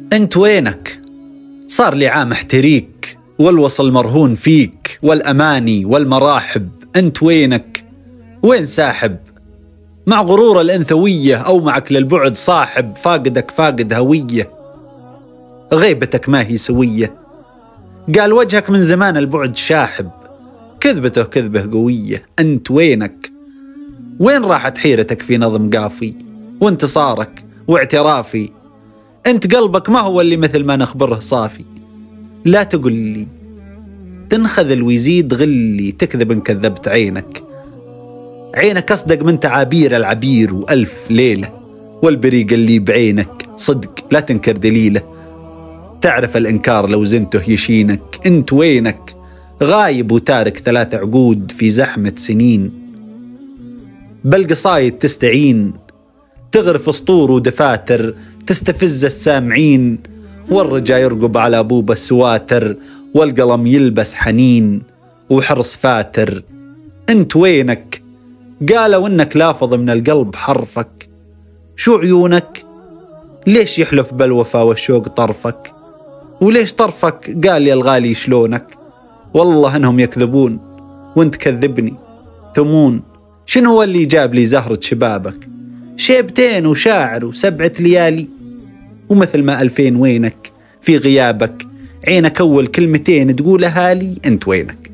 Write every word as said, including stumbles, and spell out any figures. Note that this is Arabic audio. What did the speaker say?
انت وينك؟ صار لي عام احتريك، والوصل مرهون فيك، والأماني والمراحب. انت وينك؟ وين ساحب؟ مع غرور الأنثوية أو معك للبعد صاحب؟ فاقدك فاقد هوية، غيبتك ما هي سوية. قال وجهك من زمان البعد شاحب، كذبته كذبه قوية. انت وينك؟ وين راحت حيرتك في نظم قافي وانتصارك واعترافي؟ انت قلبك ما هو اللي مثل ما نخبره صافي. لا تقول لي تنخذل ويزيد غلي، تكذب ان كذبت عينك. عينك أصدق من تعابير العبير وألف ليلة، والبريق اللي بعينك صدق لا تنكر دليله. تعرف الإنكار لو زنته يشينك. انت وينك؟ غايب وتارك ثلاث عقود في زحمة سنين، بل قصايد تستعين تغرف اسطور ودفاتر تستفز السامعين، والرجا يرقب على بوب السواتر، والقلم يلبس حنين وحرص فاتر. انت وينك؟ قالوا انك لافظ من القلب حرفك. شو عيونك؟ ليش يحلف بالوفا والشوق طرفك؟ وليش طرفك قال يا الغالي شلونك؟ والله انهم يكذبون وانت كذبني ثمون. شنو هو اللي جاب لي زهرة شبابك؟ شيبتين وشاعر وسبعة ليالي، ومثل ما ألفين وينك في غيابك. عينك أول كلمتين تقولها لي انت وينك؟